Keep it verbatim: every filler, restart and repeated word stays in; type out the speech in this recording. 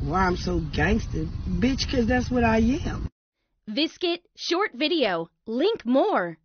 Why I'm so gangster? Bitch, 'cause that's what I am. Visket, short video. Link more.